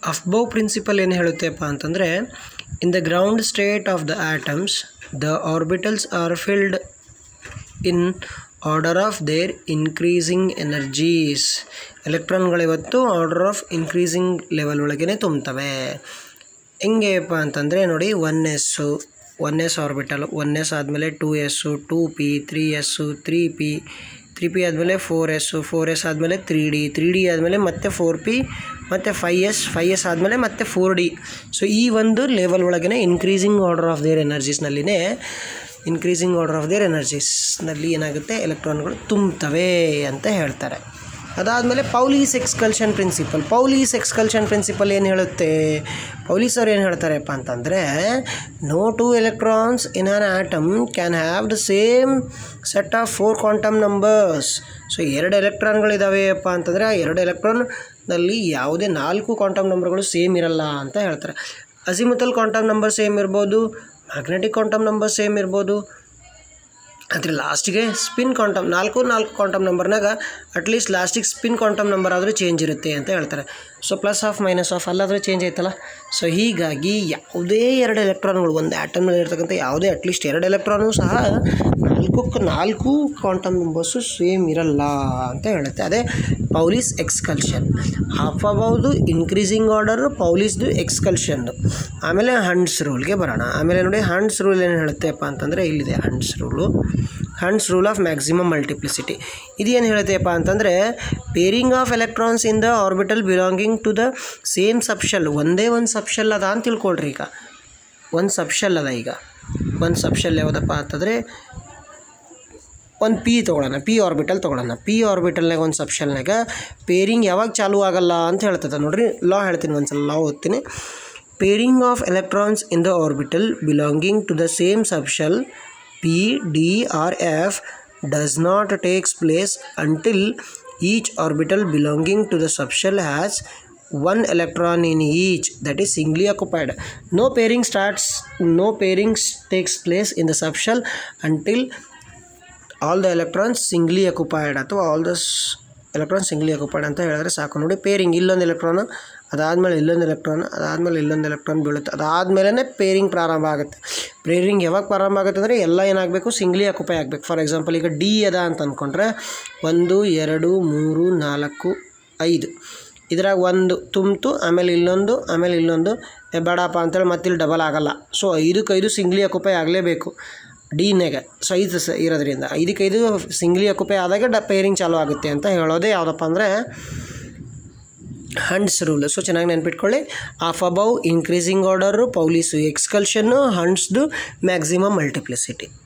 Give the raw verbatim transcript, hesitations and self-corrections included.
Aufbau principle ಏನು ಹೇಳುತ್ತೆಪ್ಪ ಅಂತಂದರೆ in the ground state of the atoms the orbitals are filled in order of their increasing energies. ಎಲೆಕ್ಟ್ರಾನ್ಗಳು ಇವತ್ತು order of increasing level ಒಳಗೇ ತುಂಬುತ್ತವೆ. ಹೆಂಗೆಪ್ಪ ಅಂತಂದರೆ ನೋಡಿ one s one s orbital one s ಆದಮೇಲೆ two s two p three s three p three p ಆದಮೇಲೆ four s four s ಆದಮೇಲೆ three d three d ಆದಮೇಲೆ ಮತ್ತೆ ಫೋರ್ ಪಿ ಮತ್ತು ಫೈ ಎಸ್ ಫೈ ಎಸ್ ಆದಮೇಲೆ ಮತ್ತೆ four d. So ಈ ಒಂದು ಲೆವೆಲ್ ಒಳಗೇ ಇನ್ಕ್ರೀಸಿಂಗ್ ಆರ್ಡರ್ ಆಫ್ ದೇರ್ ಎನರ್ಜೀಸ್ನಲ್ಲಿನೇ ಇನ್ಕ್ರೀಸಿಂಗ್ ಆರ್ಡರ್ ಆಫ್ ದೇರ್ ಎನರ್ಜೀಸ್ನಲ್ಲಿ ಏನಾಗುತ್ತೆ ಎಲೆಕ್ಟ್ರಾನ್ಗಳು ತುಂಬುತ್ತವೆ ಅಂತ ಹೇಳ್ತಾರೆ. ಅದಾದಮೇಲೆ ಪೌಲೀಸ್ ಎಕ್ಸ್ಕಲ್ಷನ್ ಪ್ರಿನ್ಸಿಪಲ್. ಪೌಲೀಸ್ ಎಕ್ಸ್ಕಲ್ಷನ್ ಪ್ರಿನ್ಸಿಪಲ್ ಏನು ಹೇಳುತ್ತೆ? ಪೌಲೀಸ್ ಅವ್ರು ಏನು ಹೇಳ್ತಾರಪ್ಪ ಅಂತಂದರೆ no two electrons in an atom can have the same set of four quantum numbers. So ಎರಡು ಎಲೆಕ್ಟ್ರಾನ್ಗಳಿದ್ದಾವೆ ಅಪ್ಪ ಅಂತಂದರೆ ಆ ಎರಡು ಎಲೆಕ್ಟ್ರಾನ್ನಲ್ಲಿ ಯಾವುದೇ ನಾಲ್ಕು ಕ್ವಾಂಟಮ್ ನಂಬರ್ಗಳು ಸೇಮ್ ಇರಲ್ಲ ಅಂತ ಹೇಳ್ತಾರೆ. ಅಜಿಮುಥಲ್ ಕ್ವಾಂಟಮ್ ನಂಬರ್ ಸೇಮ್ ಇರ್ಬೋದು, ಮ್ಯಾಗ್ನೆಟಿಕ್ ಕ್ವಾಂಟಮ್ ನಂಬರ್ ಸೇಮ್ ಇರ್ಬೋದು, ಆದರೆ ಲಾಸ್ಟಿಗೆ ಸ್ಪಿನ್ ಕ್ವಾಂಟಮ್ ನಾಲ್ಕು ನಾಲ್ಕು ಕ್ವಾಂಟಮ್ ನಂಬರ್ನಾಗ ಅಟ್ಲೀಸ್ಟ್ ಲಾಸ್ಟಿಗೆ ಸ್ಪಿನ್ ಕ್ವಾಂಟಮ್ ನಂಬರ್ ಆದರೂ ಚೇಂಜ್ ಇರುತ್ತೆ ಅಂತ ಹೇಳ್ತಾರೆ. So plus half minus half ಅಲ್ಲಾದರೂ ಚೇಂಜ್ ಆಯ್ತಲ್ಲ. ಸೊ ಹೀಗಾಗಿ ಯಾವುದೇ ಎರಡು ಎಲೆಕ್ಟ್ರಾನ್ಗಳು ಒಂದು ಆಟಮ್ನಲ್ಲಿ ಇರ್ತಕ್ಕಂಥ ಯಾವುದೇ ಅಟ್ಲೀಸ್ಟ್ ಎರಡು ಎಲೆಕ್ಟ್ರಾನು ಸಹ ನಾಲ್ಕು ನಾಲ್ಕು ಕ್ವಾಂಟಮ್ ನಂಬರ್ಸು ಸೇಮ್ ಇರಲ್ಲ ಅಂತ ಹೇಳುತ್ತೆ. ಅದೇ ಪೌಲೀಸ್ ಎಕ್ಸ್ಕಲ್ಷನ್. ಆಫ್ಬೌದು ಇನ್ಕ್ರೀಸಿಂಗ್ ಆರ್ಡರು, ಪೌಲೀಸ್ದು ಎಕ್ಸ್ಕಲ್ಷನ್ದು. ಆಮೇಲೆ ಹಂಡ್ಸ್ ರೂಲ್ಗೆ ಬರೋಣ. ಆಮೇಲೆ ನೋಡಿ ಹಂಡ್ಸ್ ರೂಲ್ ಏನು ಹೇಳುತ್ತೆಪ್ಪ ಅಂತಂದರೆ ಇಲ್ಲಿದೆ Hund's rule. Hund's rule of maximum multiplicity. ಇದೇನು ಹೇಳುತ್ತೆಪ್ಪ ಅಂತಂದರೆ pairing of electrons in the orbital belonging to the same subshell. ಒಂದೇ ಒಂದು ಸಬ್ಶೆಲ್ ಅದ ಅಂತ ತಿಳ್ಕೊಳ್ರಿ. ಈಗ ಒಂದು ಸಬ್ಶೆಲ್ ಅದ. ಈಗ ಒಂದು ಸಬ್ಶೆಲ್ ಯಾವುದಪ್ಪ ಅಂತಂದರೆ ಒಂದು ಪಿ ತೊಗೊಳ್ಳೋಣ, ಪಿ ಆರ್ಬಿಟಲ್ ತೊಗೊಳ್ಳೋಣ. ಪಿ ಆರ್ಬಿಟಲ್ನಾಗ ಒಂದು ಸಬ್ಶೆಲ್ನಾಗ ಪೇರಿಂಗ್ ಯಾವಾಗ ಚಾಲೂ ಆಗಲ್ಲ ಅಂತ ಹೇಳ್ತದೆ ನೋಡ್ರಿ. ಲಾ ಹೇಳ್ತೀನಿ, ಒಂದು ಸಲ ಲಾ ಓದ್ತೀನಿ. Pairing of electrons in the orbital belonging to the same subshell P, D or F does not takes place until each orbital belonging to the subshell has one electron in each, that is singly occupied. No pairing starts, no pairing takes place in the subshell until all the electrons singly occupied ಅಥವಾ all the electrons singly occupied ಅಂತ ಹೇಳಿದ್ರೆ ಸಾಕು ನೋಡಿ. Pairing ಇಲ್ಲೊಂದು electron, ಅದಾದಮೇಲೆ ಇಲ್ಲೊಂದು electron, ಅದಾದಮೇಲೆ ಇಲ್ಲೊಂದು ಎಲೆಕ್ಟ್ರಾನ್ ಬೀಳುತ್ತೆ. ಅದಾದಮೇಲೆ ಪೇರಿಂಗ್ ಪ್ರಾರಂಭ ಆಗುತ್ತೆ. ಪೇರಿಂಗ್ ಯಾವಾಗ ಪ್ರಾರಂಭ ಆಗುತ್ತೆ ಅಂದರೆ ಎಲ್ಲ ಏನಾಗಬೇಕು, ಸಿಂಗ್ಲಿ ಆಕ್ಯುಪೈ ಆಗಬೇಕು. ಫಾರ್ ಎಕ್ಸಾಂಪಲ್ ಈಗ ಡಿ ಅದ ಅಂತ ಅಂದ್ಕೊಂಡ್ರೆ ಒಂದು ಎರಡು ಮೂರು ನಾಲ್ಕು ಐದು, ಇದ್ರಾಗ ಒಂದು ತುಂಬಿತು, ಆಮೇಲೆ ಇಲ್ಲೊಂದು, ಆಮೇಲೆ ಇಲ್ಲೊಂದು ಬೇಡಪ್ಪ ಅಂತೇಳಿ ಮತ್ತೆ ಇಲ್ಲಿ ಡಬಲ್ ಆಗೋಲ್ಲ. ಸೊ ಐದಕ್ಕೆ ಐದು ಸಿಂಗ್ಲಿ ಆಕ್ಯುಪೈ ಆಗಲೇಬೇಕು ಡಿನಾಗ. ಸೊ ಐದು ಸ ಇರೋದ್ರಿಂದ ಐದಕ್ಕೈದು ಸಿಂಗ್ಲಿ ಆಕ್ಯುಪೈ ಆದಾಗ ಡ ಪೇರಿಂಗ್ ಚಾಲೂ ಆಗುತ್ತೆ ಅಂತ ಹೇಳೋದೇ ಯಾವುದಪ್ಪ ಅಂದರೆ ಹಂಡ್ಸ್ ರೂಲ್. ಸೊ ಚೆನ್ನಾಗಿ ನೆನ್ಪಿಟ್ಕೊಳ್ಳಿ. Aufbau increasing order, Pauli's exclusion, ಹಂಡ್ಸ್ದು ಮ್ಯಾಕ್ಸಿಮಮ್ ಮಲ್ಟಿಪ್ಲಿಸಿಟಿ.